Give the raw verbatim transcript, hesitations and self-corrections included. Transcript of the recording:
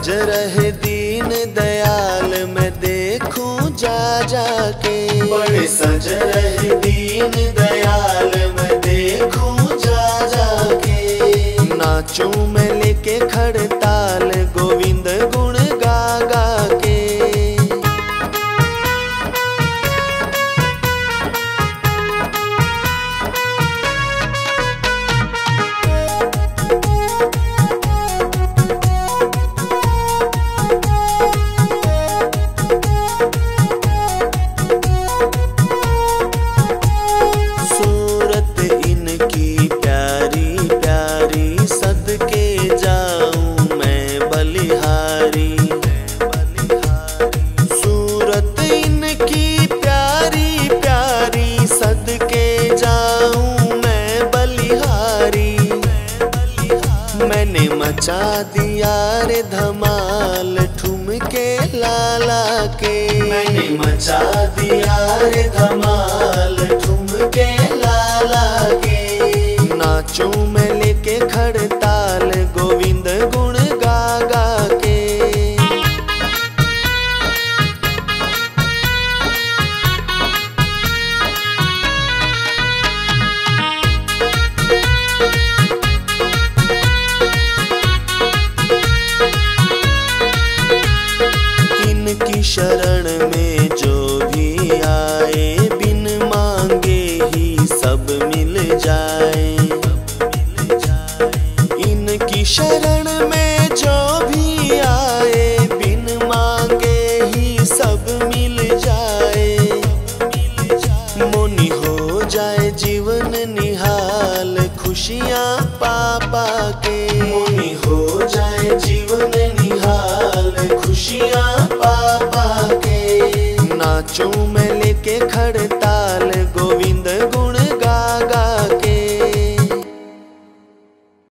सज रहे दीन दयाल मैं देखूं जा जाके। बड़े सज रहे दीन दयाल मैं देखूं जा जाके। नाचूं मैं लेके खड़ताल गोविंद गुण गा गा के। मैंने मचा दिया रे धमाल ठुमके लाला के। मैंने मचा दिया रे धमाल ठुमके लाला के। नाचूं मैं लेके खड़ताल गोविंद गुण गा गा के। की शरण में जो भी आए बिन मांगे ही सब मिल जाए। इनकी शरण में जो भी आए बिन मांगे ही सब मिल जाए। मोनी हो जाए जीवन निहाल खुशियाँ पा पा के। मोनी हो जाए जीवन निहाल खुशियाँ पा पा के। नाचूं मैं लेके खड़े